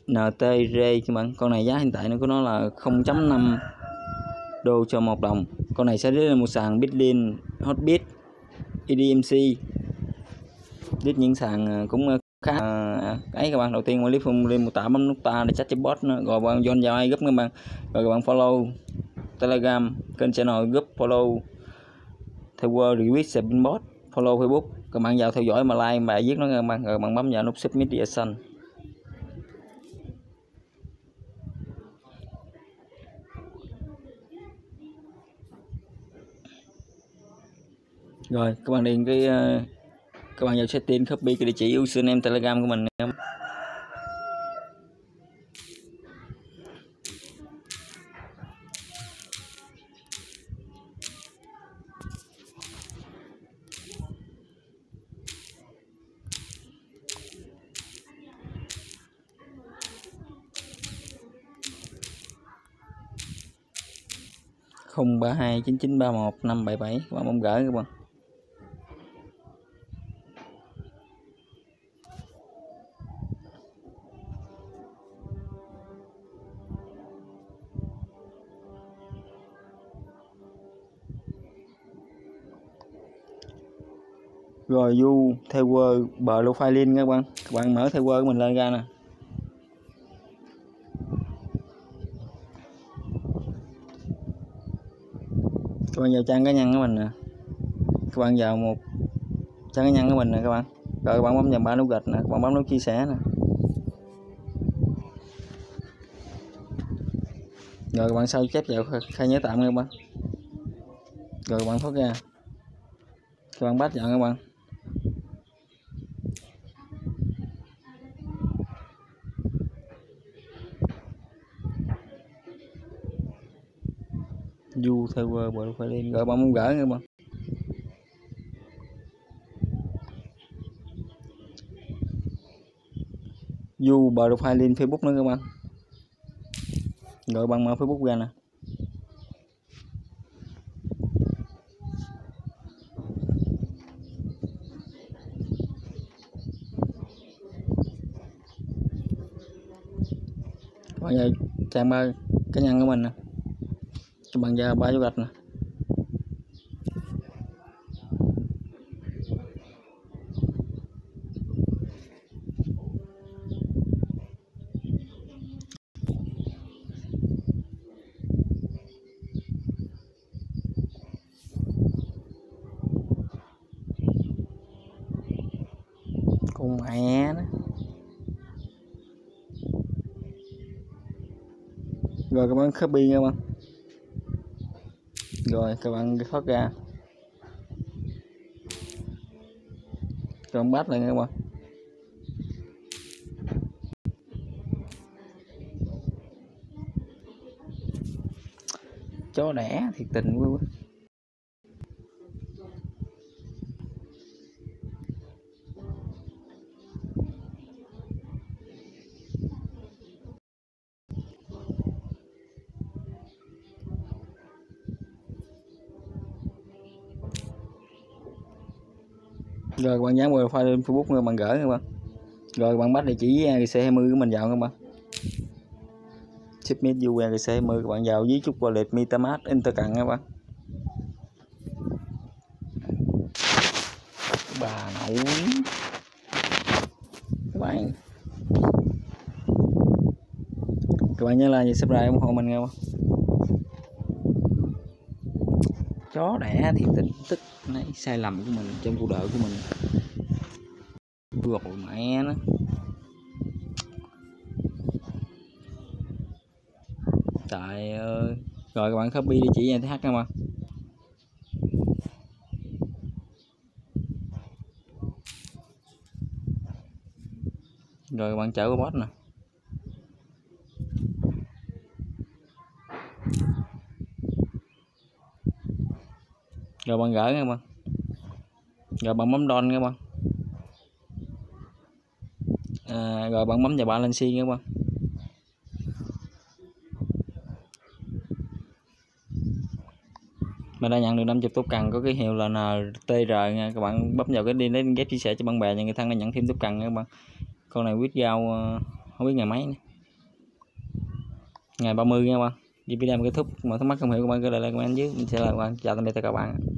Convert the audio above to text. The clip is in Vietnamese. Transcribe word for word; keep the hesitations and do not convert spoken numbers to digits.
en tê rê các bạn. Con này giá hiện tại nó của nó là không phẩy năm đô cho một đồng. Con này sẽ đến một sàn Bitlink, Hotbit, e đê em xê, đít những sàn cũng khá ấy các bạn. Đầu tiên clip không lên mô tả bấm nút ta để chat chatbot nó, rồi bạn join vào ai group các bạn, rồi các bạn follow Telegram kênh channel group, follow theo word request bot, follow Facebook, các bạn vào theo dõi mà like bài viết nó các bạn, rồi bạn bấm vào nút submit reaction. Rồi các bạn điền cái các bạn vào setting copy cái địa chỉ username Telegram của mình. không ba hai chín chín ba một năm bảy bảy, các bạn bấm gửi các bạn. Rồi du theo word profile link các bạn. Các bạn mở theo word của mình lên ra nè. Các bạn vào trang cá nhân của mình nè. Các bạn vào một trang cá nhân của mình nè các bạn. Rồi các bạn bấm vào ba nút gạch nè, các bạn bấm nút chia sẻ nè. Rồi các bạn sao chép vào khai nhớ tạm các bạn. Rồi các bạn thoát ra. Các bạn bắt vào các bạn. Du theo word profile link, rồi bạn muốn gửi các bạn. Du profile link Facebook nữa các bạn. Rồi bạn mở Facebook ra nè. Các bạn vào trang ba cá nhân của mình nè. Các bạn vào ba dấu gạch nè. Con mẹ đó. Rồi các bạn copy các bạn. Rồi các bạn thoát ra. Các bạn bắt lại các bạn. Chó đẻ thiệt tình quá. Rồi bạn dán profile lên Facebook rồi bạn gửi các bạn. Rồi bạn bắt địa chỉ rờ xê hai mươi của mình vào các bạn. Submit u rờ xê hai mươi, các bạn vào với chút wallet MetaMask Intercant các bạn. Bà nội các bạn. Các bạn nhớ like và subscribe ủng hộ mình nha. Chó đẻ thiệt tình tức này sai lầm của mình trong cuộc đời của mình. Rồi mẹ nó. Trời ơi. Rồi các bạn copy địa chỉ tê hát các bạn. Rồi các bạn chở qua bot nè. Rồi bạn gửi các bạn. Rồi bạn bấm don các bạn. À, rồi bạn bấm vào balance các bạn. Mình đã nhận được năm mươi tốt cần có cái hiệu là en tê rờ nha. Các bạn bấm vào cái link đến ghép chia sẻ cho bạn bè cho người thân để nhận thêm tốt cần nha các bạn. Con này quýt rau không biết ngày mấy nữa. ngày ba mươi nha các bạn. Video kết thúc, mà thắc mắc không hiểu các bạn cứ để lại comment dưới, mình sẽ là các bạn. Chào tạm biệt tất cả các bạn.